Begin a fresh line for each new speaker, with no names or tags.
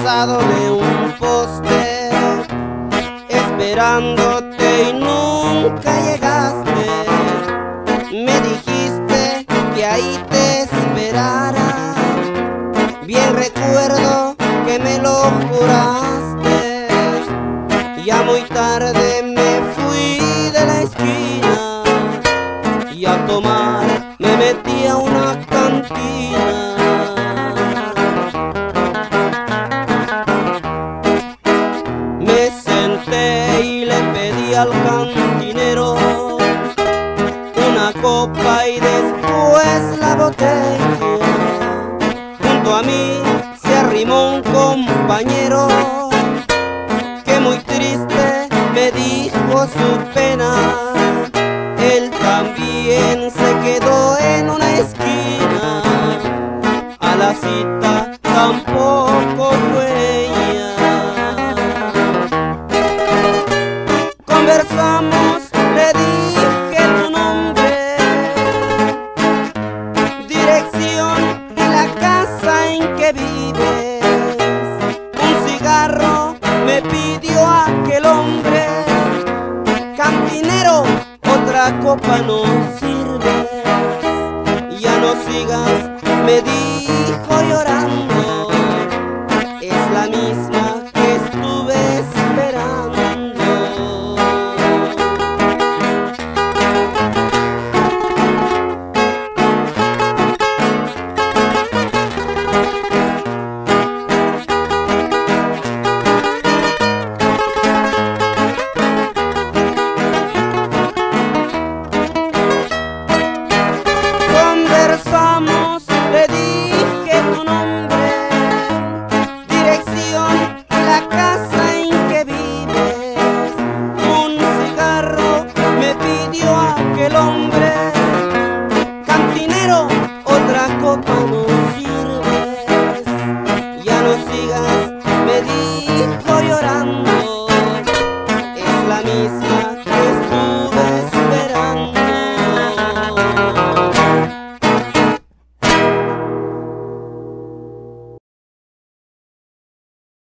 abrazado de un poste, esperándote y nunca llegaste. Me dijiste que ahí te esperara, bien recuerdo que me lo juraste. Ya muy tarde me fui de la esquina y a tomar me metí a una cantina. Me senté y le pedí al cantinero una copa y después la botella. Junto a mí se arrimó un compañero que muy triste me dijo su pena. Él también se quedó en una esquina, a la cita tampoco fue ella. Conversamos, le dije tu nombre, dirección y la casa en que vives. Un cigarro me pidió aquel hombre, cantinero, otra copa no sirve. Ya no sigas, me dijo llorando.